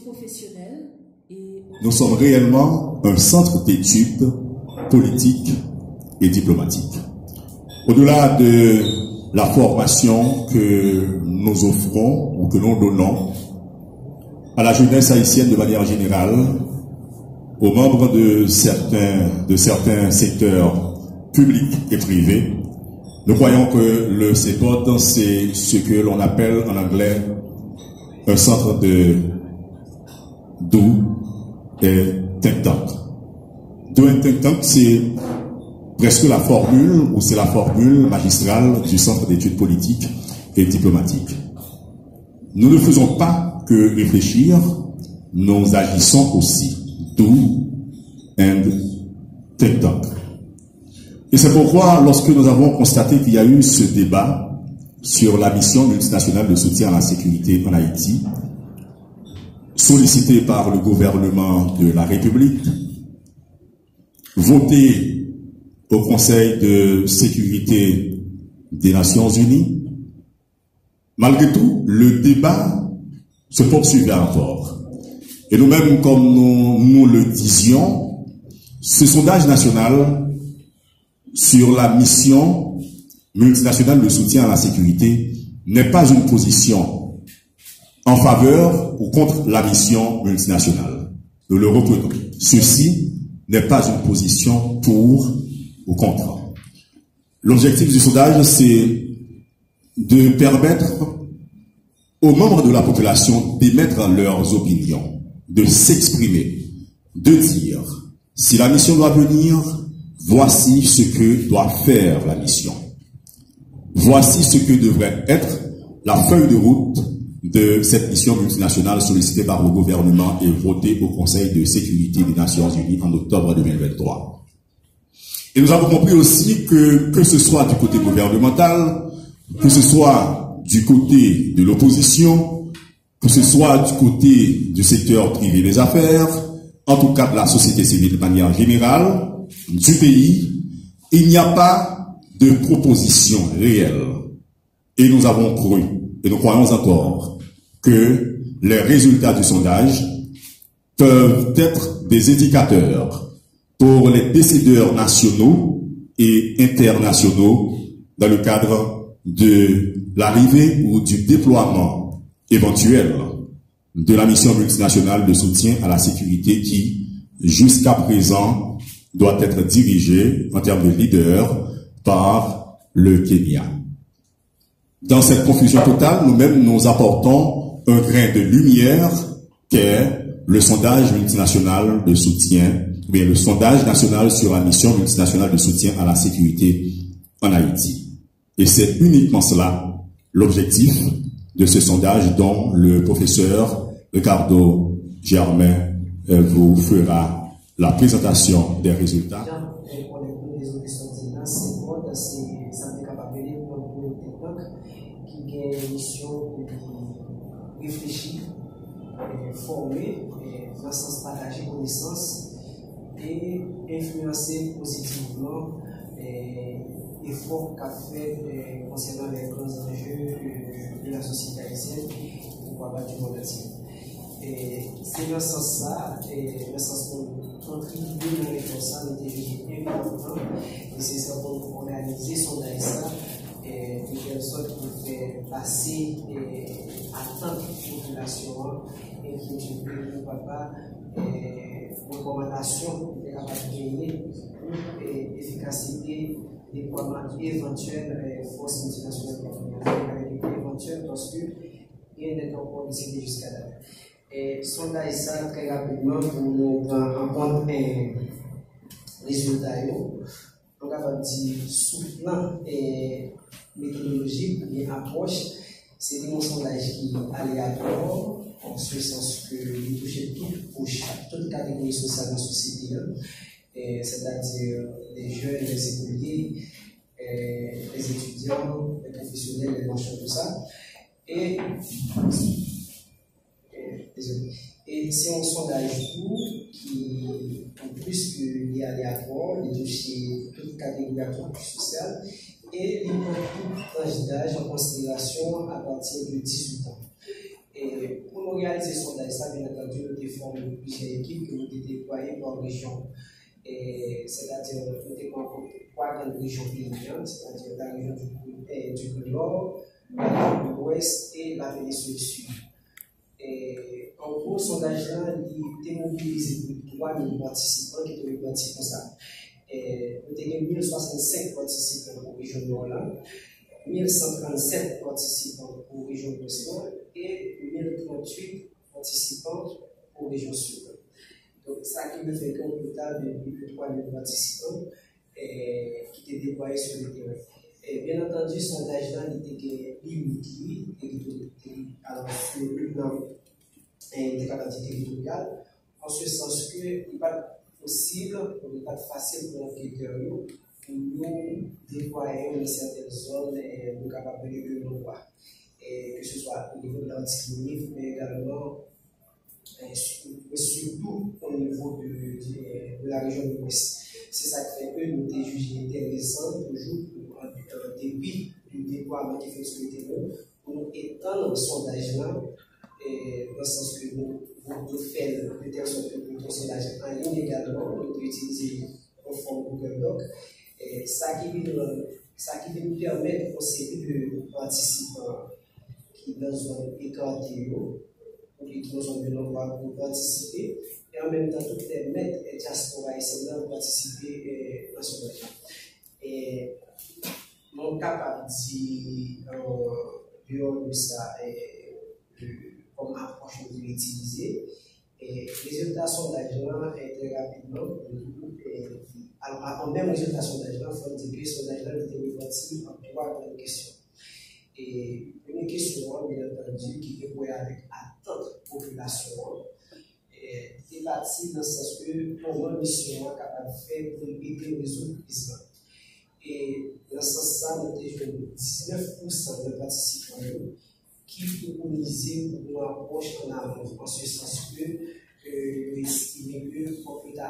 professionnelle et... Nous sommes réellement un centre d'études politiques et diplomatiques. Au-delà de la formation que nous offrons ou que nous donnons à la jeunesse haïtienne de manière générale, aux membres de certains secteurs publics et privés, nous croyons que le CEPOD, c'est ce que l'on appelle en anglais un centre d'où et think tank. Do and think tank, c'est presque la formule, ou c'est la formule magistrale du centre d'études politiques et diplomatiques. Nous ne faisons pas que réfléchir, nous agissons aussi. Do and think tank. Et c'est pourquoi, lorsque nous avons constaté qu'il y a eu ce débat sur la mission multinationale de soutien à la sécurité en Haïti, sollicité par le gouvernement de la République, voté au Conseil de sécurité des Nations Unies, malgré tout, le débat se poursuivait encore. Et nous-mêmes, comme nous le disions, ce sondage national sur la mission multinationale de soutien à la sécurité n'est pas une position en faveur ou contre la mission multinationale. Nous le reprenons. Ceci n'est pas une position pour ou contre. L'objectif du sondage, c'est de permettre aux membres de la population d'émettre leurs opinions, de s'exprimer, de dire si la mission doit venir, voici ce que doit faire la mission. Voici ce que devrait être la feuille de route de cette mission multinationale sollicitée par le gouvernement et votée au Conseil de sécurité des Nations Unies en octobre 2023. Et nous avons compris aussi que ce soit du côté gouvernemental, que ce soit du côté de l'opposition, que ce soit du côté du secteur privé des affaires, en tout cas de la société civile de manière générale, du pays, il n'y a pas de proposition réelle. Et nous avons cru, et nous croyons encore, que les résultats du sondage peuvent être des indicateurs pour les décideurs nationaux et internationaux dans le cadre de l'arrivée ou du déploiement éventuel de la mission multinationale de soutien à la sécurité qui, jusqu'à présent, doit être dirigée en termes de leader par le Kenya. Dans cette confusion totale, nous-mêmes nous apportons un grain de lumière qu'est le sondage multinational de soutien, mais le sondage national sur la mission multinationale de soutien à la sécurité en Haïti. Et c'est uniquement cela l'objectif de ce sondage dont le professeur Ricardo Germain vous fera la présentation des résultats. Qui a une mission de réfléchir, former, dans le sens partager connaissances et influencer positivement l'effort qu'a fait concernant les grands enjeux de la société haïtienne pour abattre du monde entier. C'est dans ce sens-là, dans le sens où contribuer dans l'effort ça, c'est important et c'est ça qu'on a réalisé son ASA. De telle sorte qui fait passer à tant de population et qui est pourquoi pas recommandation de capacité de gagner pour efficacité déploiement éventuel force multinationale éventuelle parce que rien n'est encore décidé jusqu'à là. Et sondage ça très rapidement pour nous prendre en compte les résultats. On va dire soutenant et méthodologique ou bien approche, c'est un sondage qui est aléatoire, en ce sens que il touche toute catégorie sociale dans la société, c'est-à-dire les jeunes, les écoliers, les étudiants, les professionnels, les marchands, tout ça. Et c'est un sondage qui, en plus qu'il est aléatoire, il touche toute catégorie sociale et il prend toute tranche d'âge en considération à partir de 18 ans. Et pour nous réaliser ce sondage, ça, bien entendu, nous avons formé plusieurs équipes qui ont été déployées par région. C'est-à-dire, nous avons 3 grandes régions paysannes, c'est-à-dire la région du Nord, la région de l'Ouest et la péninsule Sud. Et en gros, le sondage-là, il était mobilisé pour 3000 participants qui étaient répartis comme ça. Nous avons 1065 participants pour la région Nord, 1137 participants pour la région de l'Ouest et 1038 participants pour la région Sud. Donc, ça qui me fait qu'un total de plus de 3000 participants qui étaient déployés sur le terrain. Et bien entendu, le sondage-là était limité sur le plan des capacités territoriales, en ce sens qu'il n'est pas possible, il n'est pas facile pour l'enquêteur pour nous déployer dans certaines zones nous capables de nous voir. Que ce soit au niveau de l'Antiquité, mais également surtout au niveau de la région de l'Ouest. C'est ça qui fait que nous avons jugé intéressant, toujours en début du déploiement qui fait sur le terrain, pour nous étendre le sondage-là, dans le sens que nous faisons de telle sorte que le sondage en ligne également, nous pouvons utiliser en forme Google Doc. Ça qui va nous permettre aux séries de participants qui dans zone écartée ou qui nous ont besoin pour participer et en même temps tout permettre les diaspora haïtiens de participer à ce projet. Et mon capable de ça comme approche de l'utiliser. Et les résultats sondage très rapidement. Alors, en même résultat sondage, il faut dire que le sondage était réparti en 3 grandes questions. Et la première question, bien entendu, qui est pour avec attente population, est partie dans le sens que comment la mission est capable de faire pour éviter le résoudre le président. Et dans ce sens-là, nous avons 19% de participants qui préconisaient une approche en avant, en ce sens que estimé que pour peut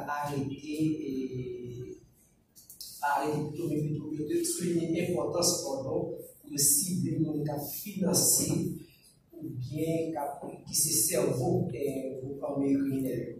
plutôt souligner l'importance de cibler le cas financier ou bien qui se cerveau pour parmi les criminels.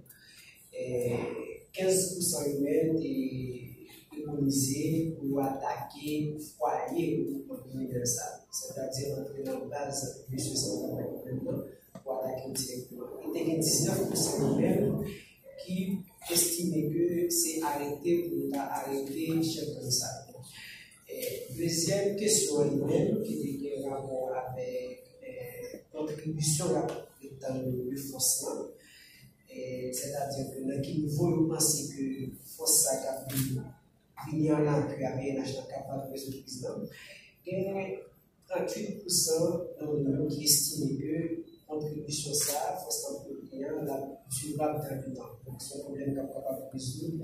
15% humains est préconisé pour attaquer le foyer pour criminel, c'est-à-dire entrer dans la base de ce complètement pour attaquer directement. Et il y a 19% humains qui estiment que c'est arrêté pour arrêter chef comme ça. Deuxième question elle-même qui est en rapport avec contribution dans le force, c'est-à-dire que dans quel niveau vous pensez que force a venir en là puis avec un achat capable de résoudre le président, il y a 38% qui estiment que contribution ça, force employée, la durable dans le temps. Donc c'est un problème capable de résoudre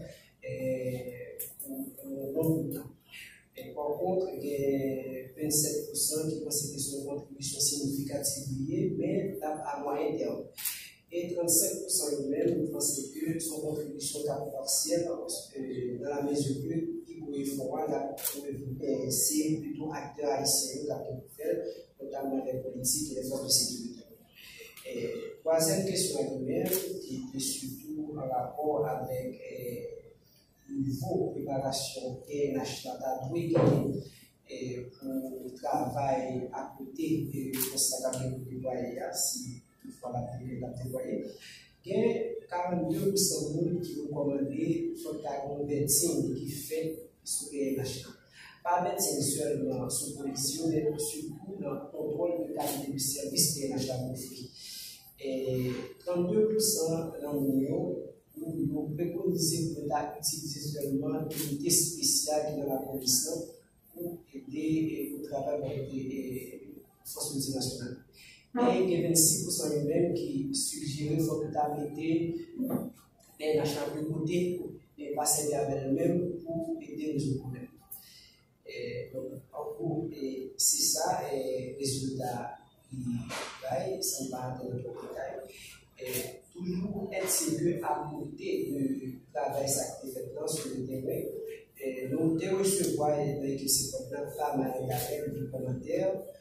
pour long temps. Et par contre, il y a 27% qui pensent que c'est une contribution significative liée, mais à moyen terme. Et 35% eux-mêmes pensent que son contribution est partielle, dans la mesure que il faut c'est plutôt acteurs haïtiens qui ont fait, notamment les politiques et les forces de sécurité. Et troisième question elle-même, qui est surtout en rapport avec niveau de préparation et l'achat pour le travail à côté de ce qu'on a déployé, si toutefois la déployer. Il y a 42% de gens qui ont commandé un médecin qui fait ce que l'achat. Pas médecin seulement sous condition, mais surtout dans le contrôle de qualité du service que l'achat offre. Et 32% dans l'Union, nous préconisons d'utiliser seulement une unité spéciale qui est dans la police pour aider au travail avec les forces multinationales. Et il y a 26% eux-mêmes qui suggèrent qu'il faut que tu mettes des achats de côté et passer avec eux-mêmes pour aider les problèmes. Donc, en gros, c'est ça, et résultat, ça ne va pas dans le détail. Toujours être sérieux à côté de travail actif sur le terrain. Nous devons recevoir des participants la manière du commentaire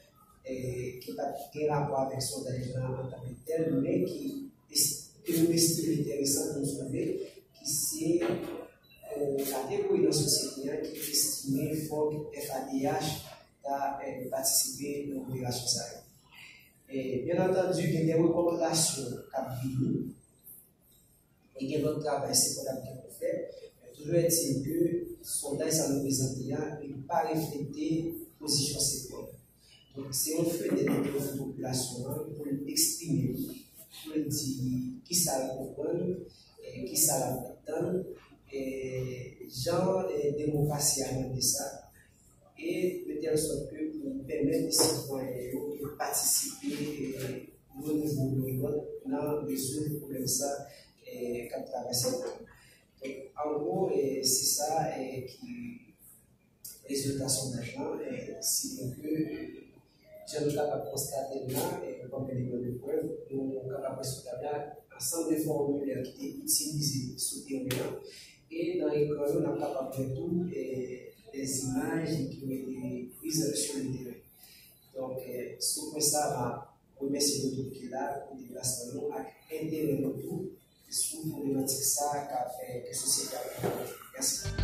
qui n'a pas rapport avec son sondage en tant que tel, mais qui nous estime intéressant de nous trouver, qui c'est la dépouille dans la société qui estime fort que FADH a participé à l'opération Sahel. Bien entendu, il y a des recommandations qui et il y a d'autres travail secondaires qui ont fait. Toujours est-il que le sondage ça nous présente n'est pas reflété position séquence. Donc, si on fait des détails de la population pour l'exprimer, pour dire qui ça la comprendre, qui ça la attend, genre démocratie à de ça, et de telle sorte que pour permettre aux citoyens de participer au niveau de l'autre dans résoudre problème ça qu'a traversé. Donc, en gros, c'est ça qui résultat sondage là, c'est que je suis capable de constater là, comme élément de preuve, nous sommes capables de constater un ensemble de formulaires qui étaient utilisés sous terrain, et dans les cas, nous sommes capables de tout des images qui ont été prises sur le terrain. Donc, sur ça, je remercie de tout qui est là, pour déplacement, avec intérêt de tout, et sur pour ça, qu'a fait la société. Merci.